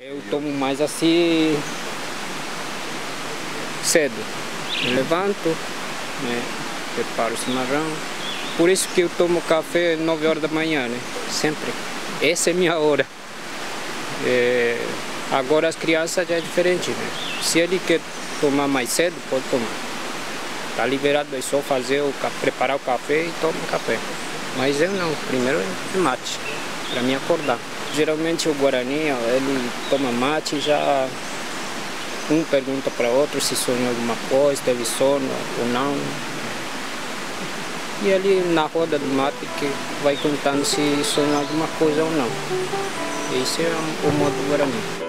Eu tomo mais assim cedo. Eu levanto, né, preparo o chimarrão. Por isso que eu tomo café às 9 horas da manhã, né? Sempre. Essa é a minha hora. Agora as crianças já é diferente, né? Se ele quer tomar mais cedo, pode tomar. Está liberado, é só fazer preparar o café e toma o café. Mas eu não, primeiro é mate, para mim acordar. Geralmente o Guarani, ele toma mate e já um pergunta para outro se sonhou alguma coisa, teve sono ou não. E ali na roda do mate que vai contando se sonhou alguma coisa ou não. Esse é o modo do Guarani.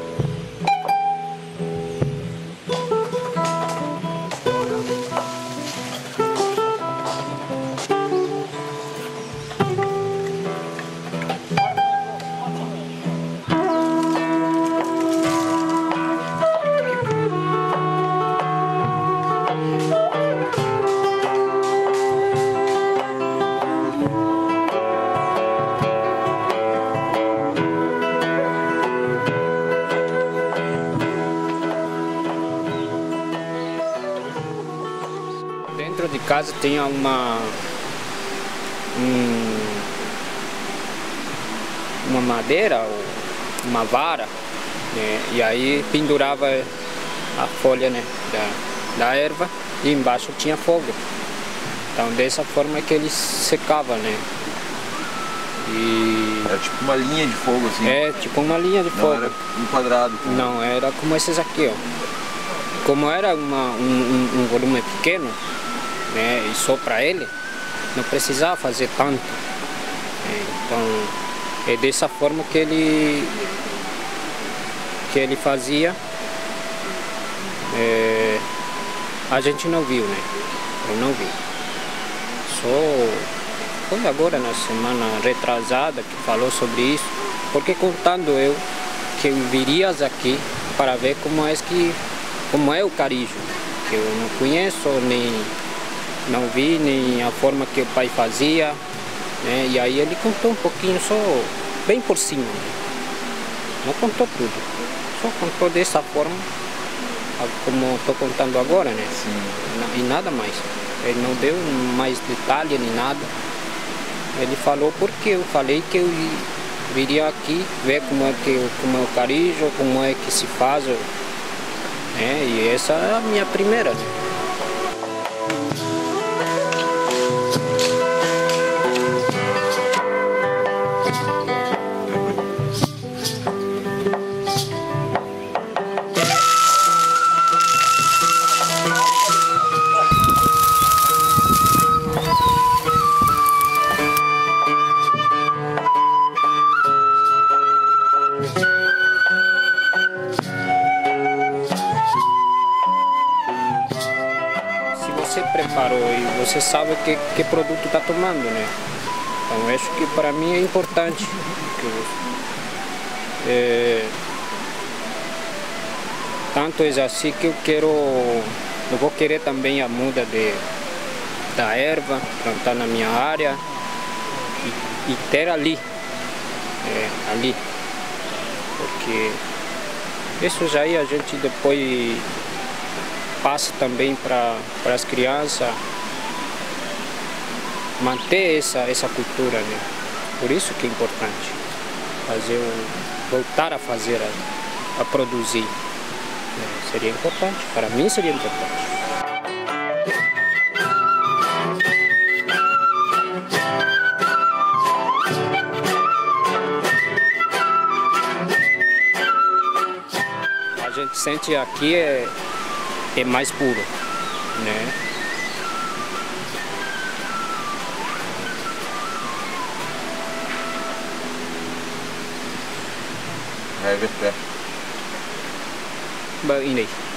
Dentro de casa tinha uma madeira, uma vara, né? E aí pendurava a folha, né, da erva e embaixo tinha fogo. Então dessa forma que ele secava, né? E era tipo uma linha de fogo assim? É, tipo uma linha de fogo. Não era um quadrado? Não, era como esses aqui, ó. Como era um volume pequeno, né, e só para ele, não precisava fazer tanto. Então, é dessa forma que ele fazia. A gente não viu, né? Eu não vi. Só foi agora na semana retrasada que falou sobre isso, porque contando eu que eu viria aqui para ver como é o carijo, que eu não conheço, nem não vi, nem a forma que o pai fazia, né? E aí ele contou um pouquinho, só bem por cima, né? Não contou tudo, só contou dessa forma, como estou contando agora, né? Sim. E nada mais. Ele não deu mais detalhe nem nada. Ele falou porque eu falei que eu viria aqui ver como é o carijo, como é que se faz, né? E essa é a minha primeira. Você preparou e você sabe que produto está tomando, né? Então acho que para mim é importante. Tanto é assim que eu vou querer também a muda da erva, plantar na minha área e ter ali, porque isso já aí a gente depois passa também para as crianças manter essa cultura, né? Por isso que é importante voltar a fazer, a produzir. Seria importante, para mim seria importante. A gente sente aqui é mais puro, né? Vai ver pé. Bem,